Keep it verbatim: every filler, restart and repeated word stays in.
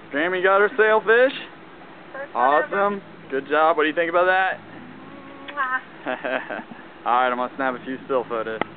Grammy got her sailfish. First one Awesome. Good job. What do you think about that? ever. Mwah. Alright, I'm going to snap a few still photos.